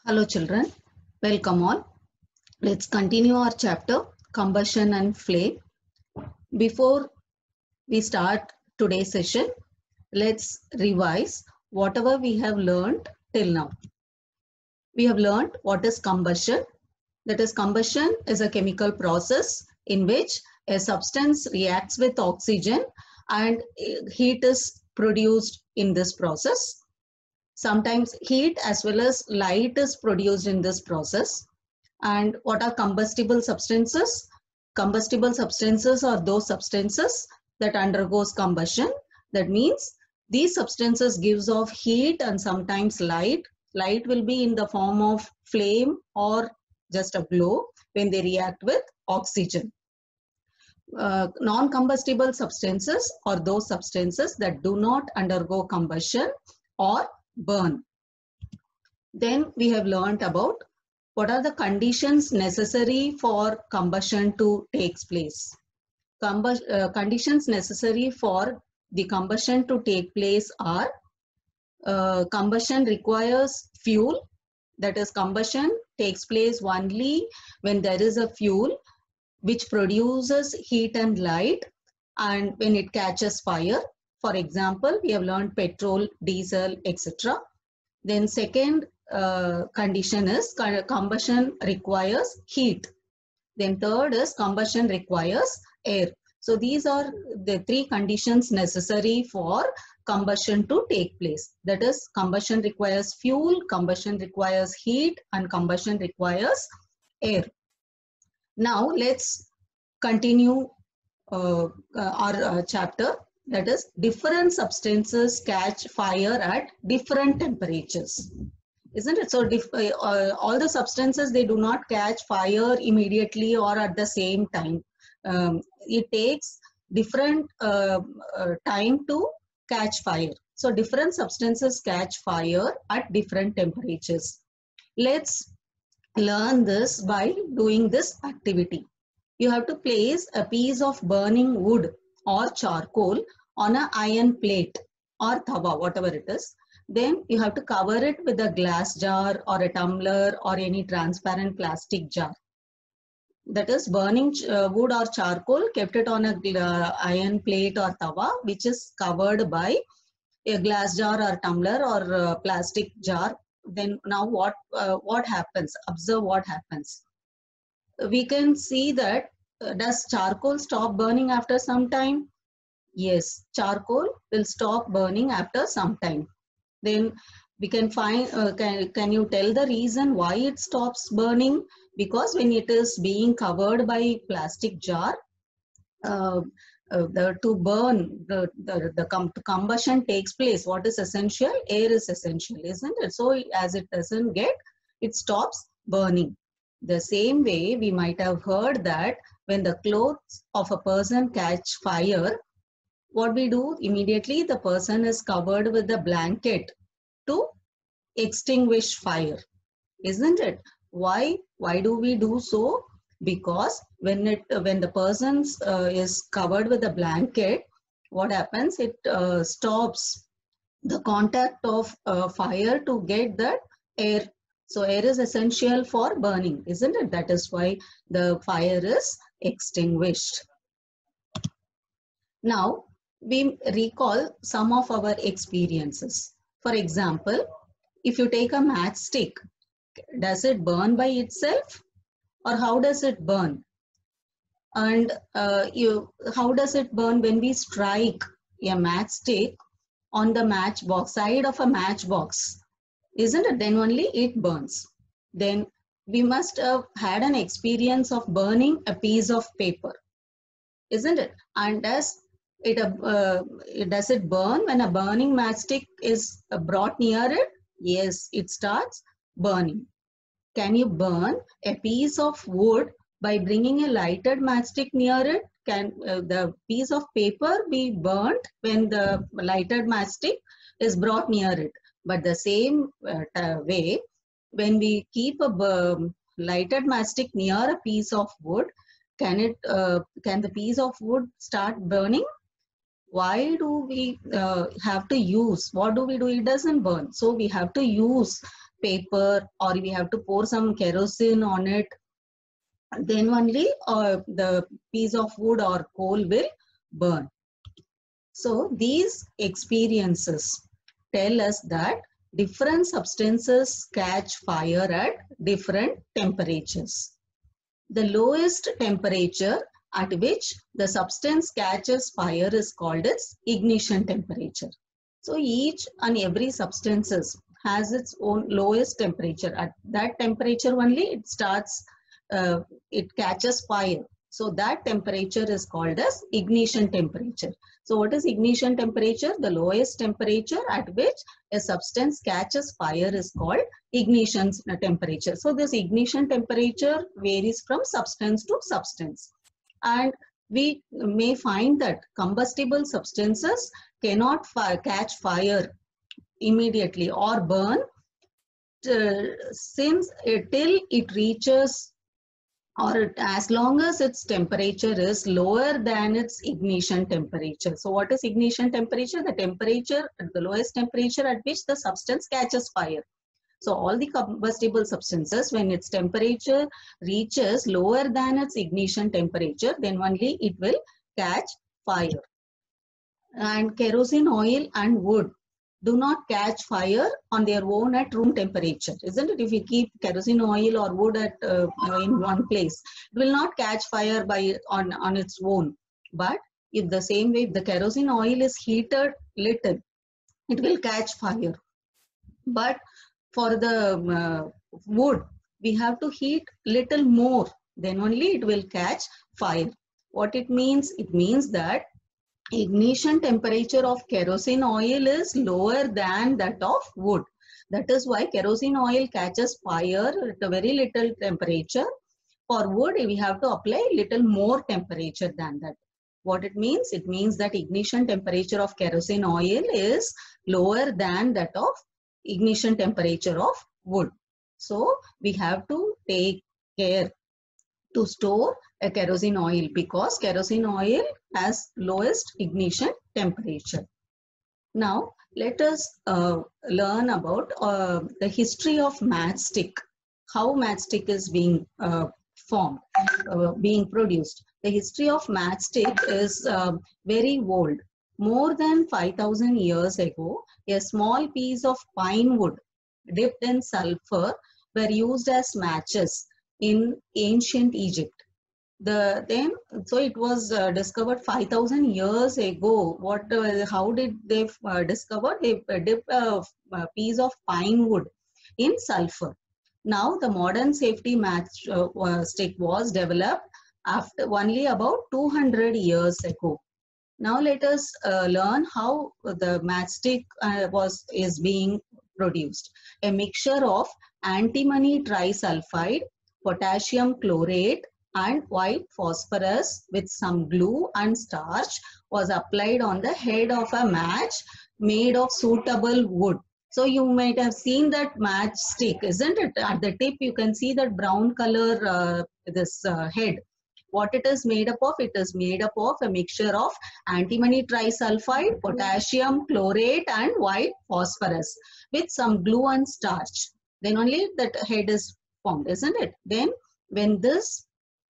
Hello children, welcome all. Let's continue our chapter combustion and flame. Before we start today's session, let's revise whatever we have learned till now. We have learned what is combustion. That is, combustion is a chemical process in which a substance reacts with oxygen and heat is produced in this process. Sometimes heat as well as light is produced in this process. And what are combustible substances? Combustible substances are those substances that undergoes combustion. That means these substances gives off heat and sometimes light. Light will be in the form of flame or just a glow when they react with oxygen. Non-combustible substances are those substances that do not undergo combustion or burn. Then we have learned about what are the conditions necessary for combustion to take place. Conditions necessary for the combustion to take place are combustion requires fuel. That is, combustion takes place only when there is a fuel which produces heat and light and when it catches fire. For example, we have learned petrol, diesel, etc. Then second condition is combustion requires heat. Then third is combustion requires air. So these are the three conditions necessary for combustion to take place. That is, combustion requires fuel, combustion requires heat, and combustion requires air. Now let's continue our chapter. That is, different substances catch fire at different temperatures. Isn't it? So all the substances, they do not catch fire immediately or at the same time. It takes different time to catch fire. So different substances catch fire at different temperatures. Let's learn this by doing this activity. You have to place a piece of burning wood or charcoal on an iron plate or tawa, whatever it is. Then you have to cover it with a glass jar or a tumbler or any transparent plastic jar. That is, burning wood or charcoal, kept it on a iron plate or tawa which is covered by a glass jar or tumbler or a plastic jar. Then now what happens? Observe what happens. We can see that does charcoal stop burning after some time? Yes, charcoal will stop burning after some time. Then we can find, can you tell the reason why it stops burning? Because when it is being covered by plastic jar, to burn, the combustion takes place. What is essential? Air is essential, isn't it? So as it doesn't get, it stops burning. The same way, we might have heard that when the clothes of a person catch fire, what we do immediately, the person is covered with a blanket to extinguish fire, isn't it? Why do we do so? Because when the person is covered with a blanket, what happens? It stops the contact of fire to get that air. So air is essential for burning, isn't it? That is why the fire is extinguished. Now we recall some of our experiences. For example, if you take a matchstick, does it burn by itself or how does it burn? And how does it burn when we strike a matchstick on the matchbox, side of a matchbox, isn't it? Then only it burns. Then we must have had an experience of burning a piece of paper, isn't it? And does it burn when a burning matchstick is brought near it? Yes, it starts burning. Can you burn a piece of wood by bringing a lighted matchstick near it? Can the piece of paper be burnt when the lighted matchstick is brought near it? But the same way, when we keep a lighted matchstick near a piece of wood, can the piece of wood start burning? Why do we have to use? What do we do? It doesn't burn. So we have to use paper or we have to pour some kerosene on it, then only the piece of wood or coal will burn. So these experiences tell us that different substances catch fire at different temperatures. The lowest temperature at which the substance catches fire is called its ignition temperature. So each and every substance has its own lowest temperature. At that temperature only it starts, it catches fire. So that temperature is called as ignition temperature. So what is ignition temperature? The lowest temperature at which a substance catches fire is called ignition temperature. So this ignition temperature varies from substance to substance. And we may find that combustible substances cannot catch fire immediately or burn since till it reaches, or as long as its temperature is lower than its ignition temperature. So what is ignition temperature? The temperature, the lowest temperature at which the substance catches fire. So all the combustible substances, when its temperature reaches lower than its ignition temperature, then only it will catch fire. And kerosene oil and wood do not catch fire on their own at room temperature, isn't it? If you keep kerosene oil or wood at in one place, it will not catch fire on its own. But if the same way, if the kerosene oil is heated little, it will catch fire. But for the wood, we have to heat little more, then only it will catch fire. What it means? It means that ignition temperature of kerosene oil is lower than that of wood. That is why kerosene oil catches fire at a very little temperature. For wood, we have to apply little more temperature than that. What it means? It means that ignition temperature of kerosene oil is lower than that of ignition temperature of wood. So we have to take care to store a kerosene oil because kerosene oil has lowest ignition temperature. Now let us learn about the history of matchstick, how matchstick is being formed, being produced. The history of matchstick is very old. More than 5,000 years ago, a small piece of pine wood dipped in sulfur were used as matches in ancient Egypt. So it was discovered 5,000 years ago. How did they discover? They dipped a piece of pine wood in sulfur. Now the modern safety matchstick was developed after only about 200 years ago. Now let us learn how the matchstick is being produced. A mixture of antimony trisulfide, potassium chlorate, and white phosphorus with some glue and starch was applied on the head of a match made of suitable wood. So you might have seen that matchstick, isn't it? At the tip you can see that brown color head. What it is made up of? It is made up of a mixture of antimony trisulfide, potassium chlorate, and white phosphorus with some glue and starch. Then only that head is formed, isn't it? Then when this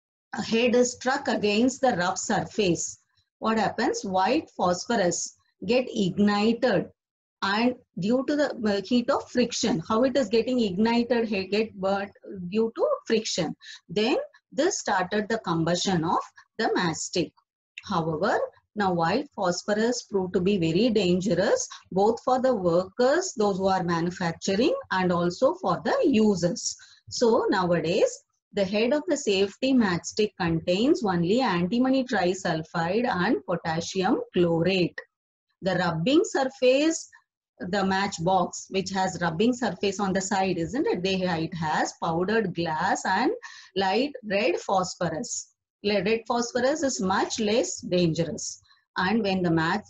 head is struck against the rough surface, what happens? White phosphorus get ignited, and due to the heat of friction, how it is getting ignited, get burnt due to friction. Then this started the combustion of the matchstick. However, now white phosphorus proved to be very dangerous both for the workers, those who are manufacturing, and also for the users. So nowadays, the head of the safety matchstick contains only antimony trisulfide and potassium chlorate. The rubbing surface, the matchbox, which has rubbing surface on the side, isn't it? It has powdered glass and light red phosphorus. Red phosphorus is much less dangerous. And when the match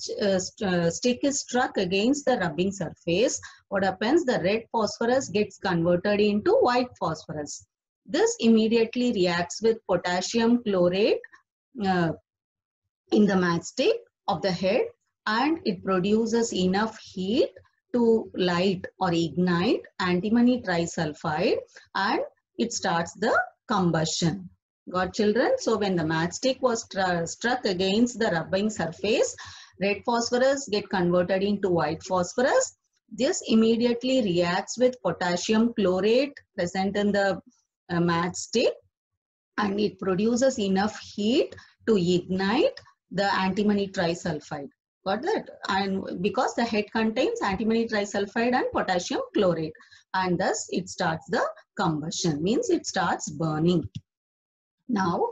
stick is struck against the rubbing surface, what happens? The red phosphorus gets converted into white phosphorus. This immediately reacts with potassium chlorate in the matchstick of the head, and it produces enough heat to light or ignite antimony trisulfide, and it starts the combustion. Got children? So when the matchstick was struck against the rubbing surface, red phosphorus get converted into white phosphorus. This immediately reacts with potassium chlorate present in the matchstick, and it produces enough heat to ignite the antimony trisulfide. Got that? And because the head contains antimony trisulfide and potassium chlorate, and thus it starts the combustion, means it starts burning. Now,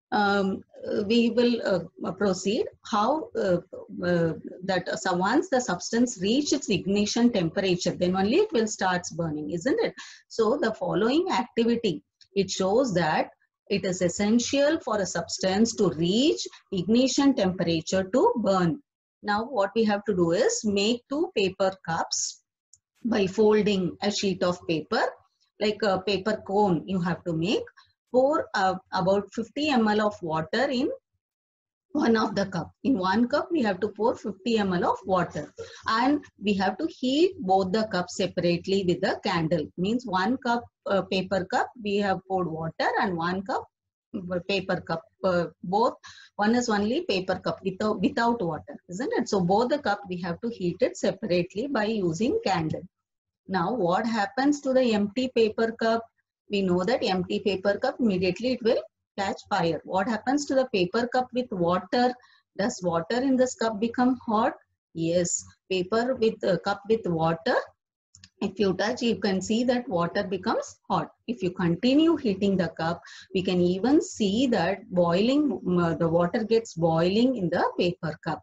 we will proceed how so once the substance reaches its ignition temperature, then only it will start burning, isn't it? So the following activity, it shows that it is essential for a substance to reach ignition temperature to burn. Now what we have to do is make 2 paper cups by folding a sheet of paper, like a paper cone you have to make. Pour about 50 ml of water in one of the cup. In one cup, we have to pour 50 ml of water, and we have to heat both the cups separately with the candle. Means 1 cup paper cup we have poured water, and 1 cup paper cup. Both, one is only paper cup without water, isn't it? So both the cup we have to heat it separately by using candle. Now what happens to the empty paper cup? We know that empty paper cup, immediately it will catch fire. What happens to the paper cup with water? Does water in this cup become hot? Yes, paper with cup with water, if you touch, you can see that water becomes hot. If you continue heating the cup, we can even see that boiling, the water gets boiling in the paper cup.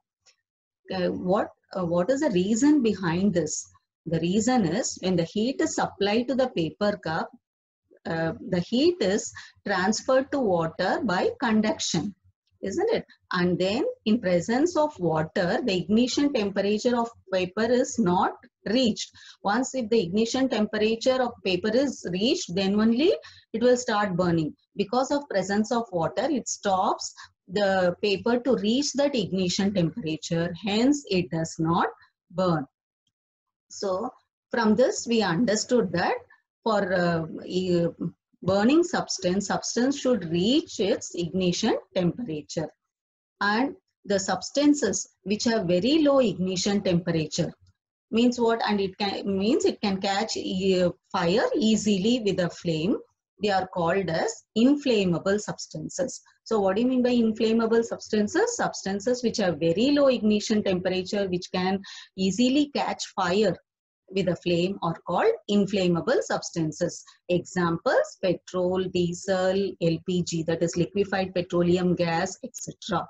What is the reason behind this? The reason is when the heat is applied to the paper cup, the heat is transferred to water by conduction, isn't it? And then in presence of water, the ignition temperature of paper is not reached. Once if the ignition temperature of paper is reached, then only it will start burning. Because of presence of water, it stops the paper to reach that ignition temperature. Hence, it does not burn. So from this, we understood that for burning substance should reach its ignition temperature. And the substances which have very low ignition temperature means what? And it can catch fire easily with a flame. They are called as inflammable substances. So what do you mean by inflammable substances? Substances which have very low ignition temperature, which can easily catch fire with a flame, are called inflammable substances. Examples: petrol, diesel, LPG, that is liquefied petroleum gas, etc.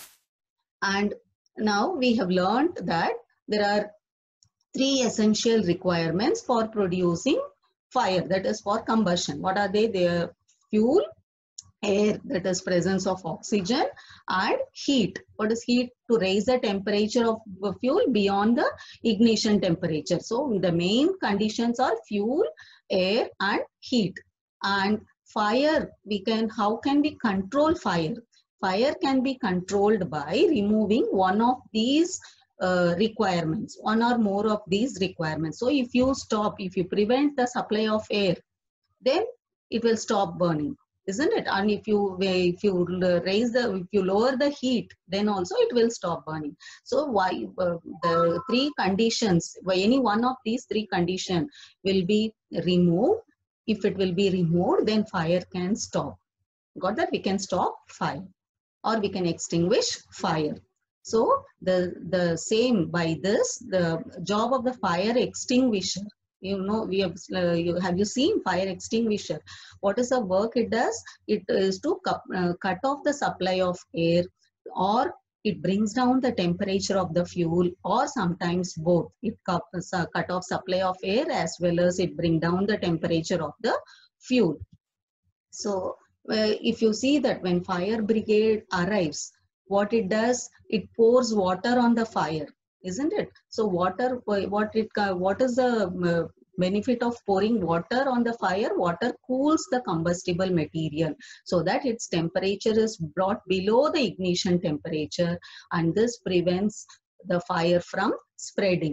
And now we have learned that there are 3 essential requirements for producing fire, that is for combustion. What are they? They are fuel, air, that is presence of oxygen, and heat. What is heat? To raise the temperature of the fuel beyond the ignition temperature. So the main conditions are fuel, air, and heat. And fire, how can we control fire? Fire can be controlled by removing one of these requirements, one or more of these requirements. So if you prevent the supply of air, then it will stop burning, isn't it? And if you lower the heat, then also it will stop burning. So why the 3 conditions, why any one of these 3 conditions will be removed? If it will be removed, then fire can stop. Got that? We can stop fire, or we can extinguish fire. So the same by this, the job of the fire extinguisher. You know, have you seen fire extinguisher? What is the work it does? It is to cut off the supply of air, or it brings down the temperature of the fuel, or sometimes both. It cut off supply of air as well as it bring down the temperature of the fuel. So if you see that when fire brigade arrives, what it does, it pours water on the fire, isn't it? So what is the benefit of pouring water on the fire? Water cools the combustible material so that its temperature is brought below the ignition temperature, and this prevents the fire from spreading.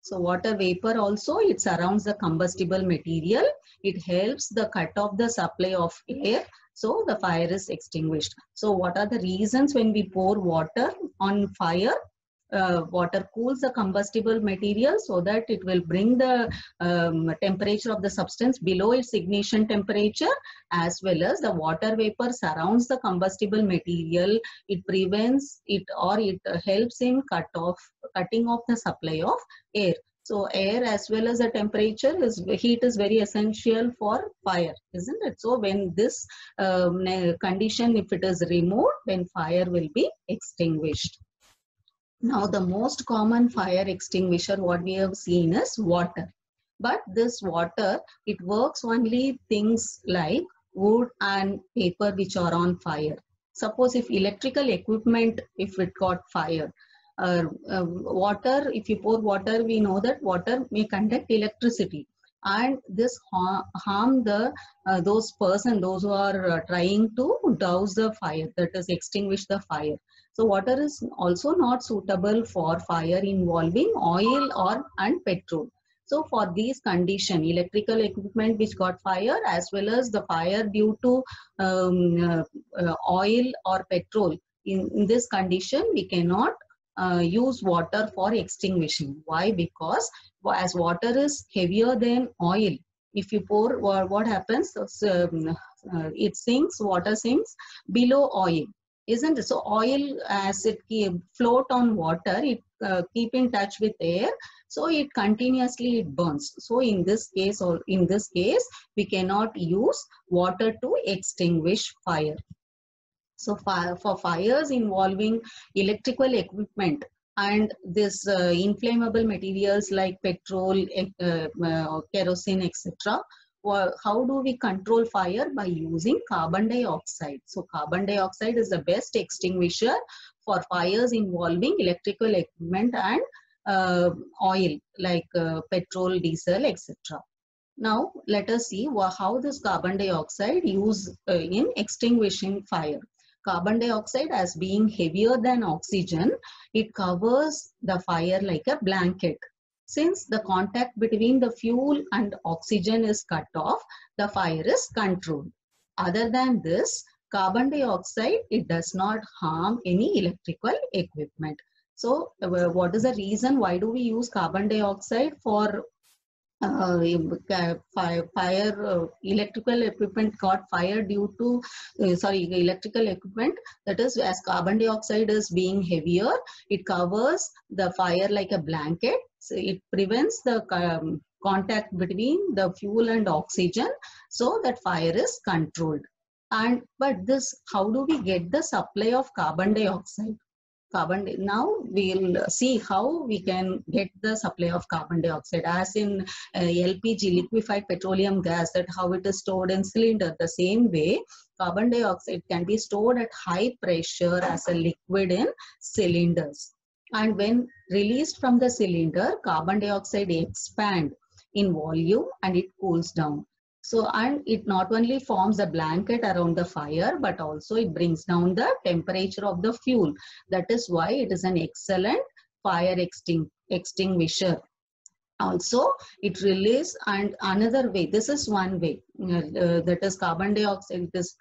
So water vapor also, it surrounds the combustible material. It helps the cut off the supply of air. So the fire is extinguished. So what are the reasons when we pour water on fire? Water cools the combustible material so that it will bring the temperature of the substance below its ignition temperature, as well as the water vapor surrounds the combustible material. It prevents it, or it helps in cutting off the supply of air. So air as well as the temperature heat is very essential for fire, isn't it? So when this condition, if it is removed, then fire will be extinguished. Now, the most common fire extinguisher what we have seen is water. But this water, it works only things like wood and paper which are on fire. Suppose if electrical equipment, if it got fire, water, if you pour water, we know that water may conduct electricity. And this harm the those who are trying to douse the fire, that is extinguish the fire. So water is also not suitable for fire involving oil and petrol. So for these conditions, electrical equipment which got fire, as well as the fire due to oil or petrol, in this condition we cannot use water for extinguishing. Why? Because as water is heavier than oil, if you pour, what happens? It sinks, water sinks below oil, isn't it? So oil, as it float on water, it keep in touch with air, so it continuously it burns. So in this case, we cannot use water to extinguish fire. So for fires involving electrical equipment and this inflammable materials like petrol, kerosene, etc., how do we control fire? By using carbon dioxide. So carbon dioxide is the best extinguisher for fires involving electrical equipment and oil like petrol, diesel, etc. Now let us see how this carbon dioxide used in extinguishing fire. Carbon dioxide, as being heavier than oxygen, it covers the fire like a blanket. Since the contact between the fuel and oxygen is cut off, the fire is controlled. Other than this, carbon dioxide, it does not harm any electrical equipment. So what is the reason? Why do we use carbon dioxide for electrical equipment got fire due to electrical equipment, that is, as carbon dioxide is being heavier, it covers the fire like a blanket. So it prevents the contact between the fuel and oxygen, so that fire is controlled. And but this, how do we get the supply of carbon dioxide? Now we'll see how we can get the supply of carbon dioxide. As in LPG, liquefied petroleum gas, that how it is stored in cylinder, the same way carbon dioxide can be stored at high pressure as a liquid in cylinders. And when released from the cylinder, carbon dioxide expands in volume and it cools down. So, and it not only forms a blanket around the fire, but also it brings down the temperature of the fuel. That is why it is an excellent fire extinguisher. Also, it releases, and another way, this is one way, that is carbon dioxide is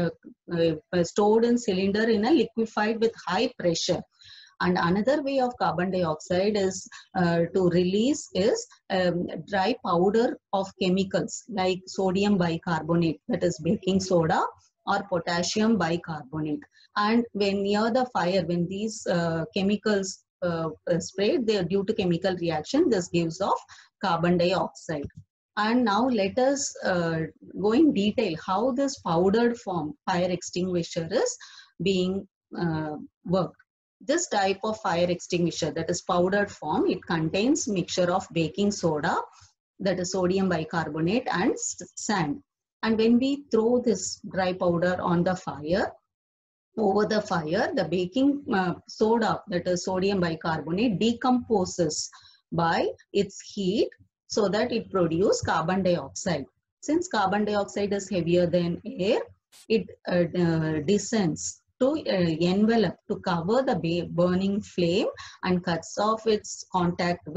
stored in cylinder in a liquefied with high pressure. And another way of carbon dioxide is to release is dry powder of chemicals like sodium bicarbonate, that is baking soda, or potassium bicarbonate. And when near the fire, when these chemicals sprayed, they are due to chemical reaction, this gives off carbon dioxide. And now let us go in detail how this powdered form fire extinguisher is being worked. This type of fire extinguisher, that is powdered form, it contains mixture of baking soda, that is sodium bicarbonate, and sand. And when we throw this dry powder on the fire, over the fire, the baking soda, that is sodium bicarbonate, decomposes by its heat so that it produces carbon dioxide. Since carbon dioxide is heavier than air, it descends to envelop, to cover the burning flame, and cuts off its contact with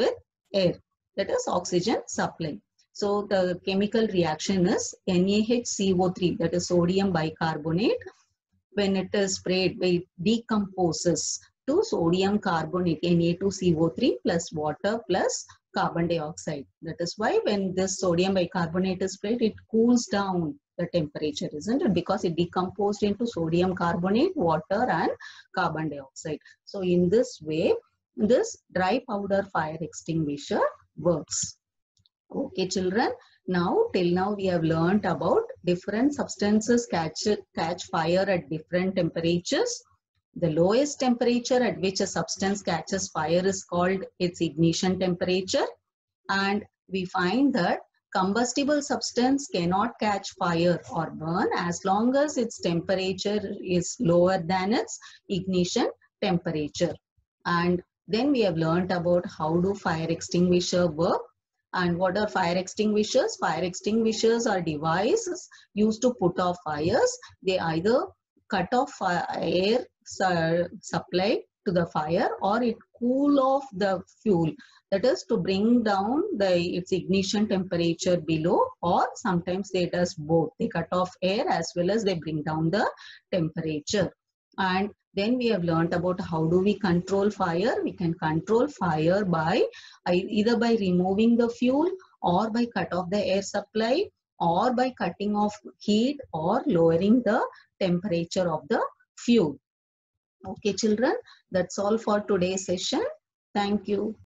air, that is oxygen supply. So the chemical reaction is NaHCO3, that is sodium bicarbonate. When it is sprayed, it decomposes to sodium carbonate, Na2CO3 plus water plus carbon dioxide. That is why when this sodium bicarbonate is sprayed, it cools down the temperature, isn't it? Because it decomposed into sodium carbonate, water and carbon dioxide. So in this way, this dry powder fire extinguisher works. Okay, children. Now, till now we have learnt about different substances catch fire at different temperatures. The lowest temperature at which a substance catches fire is called its ignition temperature. And we find that combustible substance cannot catch fire or burn as long as its temperature is lower than its ignition temperature. And then we have learnt about how do fire extinguisher work. And what are fire extinguishers? Fire extinguishers are devices used to put off fires. They either cut off air supply to the fire, or it cool off the fuel. That is to bring down its ignition temperature below, or sometimes they does both. They cut off air as well as they bring down the temperature. And then we have learnt about how do we control fire. We can control fire by either by removing the fuel, or by cut off the air supply, or by cutting off heat, or lowering the temperature of the fuel. Okay, children, that's all for today's session. Thank you.